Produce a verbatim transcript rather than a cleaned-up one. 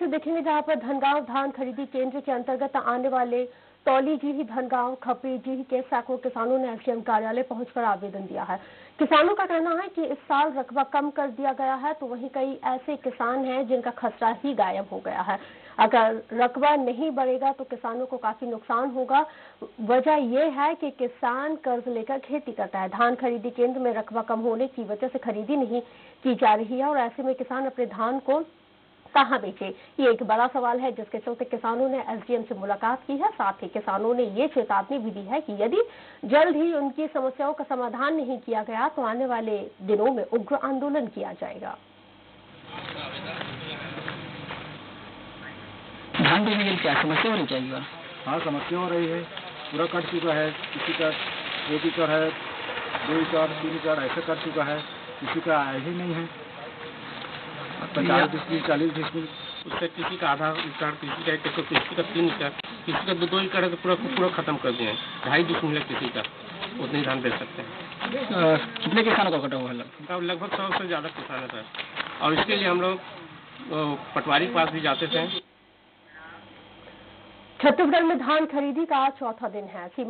देखेंगे जहां पर धनगांव धान खरीदी केंद्र के अंतर्गत आने वाले तौली जी ही धनगांव खपरी जी के सैकड़ों किसानों ने एसडीएम कार्यालय पहुंचकर आवेदन दिया है। किसानों का कहना है कि इस साल रकबा कम कर दिया गया है, तो वहीं कई ऐसे किसान हैं जिनका खसरा ही गायब हो गया है। अगर रकबा नहीं बढ़ेगा तो किसानों को काफी नुकसान होगा। वजह यह है कि किसान कर्ज लेकर खेती करता है। धान खरीदी केंद्र में रकबा कम होने की वजह से खरीदी नहीं की जा रही है और ऐसे में किसान अपने धान को कहां बेचे, ये एक बड़ा सवाल है, जिसके चलते किसानों ने एसडीएम से मुलाकात की है। साथ ही किसानों ने ये चेतावनी भी दी है कि यदि जल्द ही उनकी समस्याओं का समाधान नहीं किया गया तो आने वाले दिनों में उग्र आंदोलन किया जाएगा। धान बेचने के लिए क्या समस्या होनी चाहिए? हाँ, समस्या हो रही है। पूरा कट चुका है, किसी का एक एकड़ है, दो एकड़, तीन एकड़ ऐसे कट चुका है, किसी का आया ही नहीं है। पचास डिस्मिल, चालीस डिस्मिल, उससे किसी का आधा एकड़, किसी का एक एकड़, किसी का तीन एकड़, किसी का दो दो एकड़ है तो पूरा पूरा खत्म कर दिए हैं। ढाई डिस्मिल है किसी का, उतने ही धान बेच सकते हैं। कितने किसानों का कटा हुआ है? लगभग सौ से ज्यादा किसान है सर, और इसके लिए हम लोग पटवारी के पास भी जाते थे। छत्तीसगढ़ में धान खरीदी का आज चौथा दिन है।